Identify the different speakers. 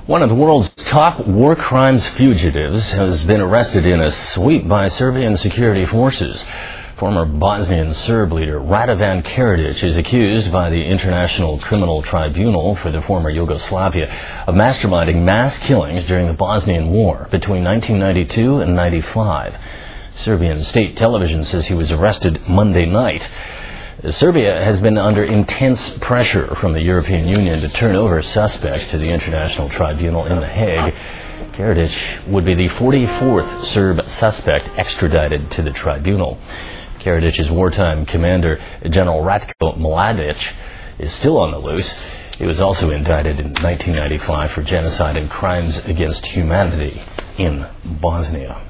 Speaker 1: One of the world's top war crimes fugitives has been arrested in a sweep by Serbian security forces. Former Bosnian Serb leader Radovan Karadzic is accused by the International Criminal Tribunal for the former Yugoslavia of masterminding mass killings during the Bosnian War between 1992 and 95. Serbian state television says he was arrested Monday night. Serbia has been under intense pressure from the European Union to turn over suspects to the International Tribunal in The Hague. Karadzic would be the 44th Serb suspect extradited to the tribunal. Karadzic's wartime commander, General Ratko Mladic, is still on the loose. He was also indicted in 1995 for genocide and crimes against humanity in Bosnia.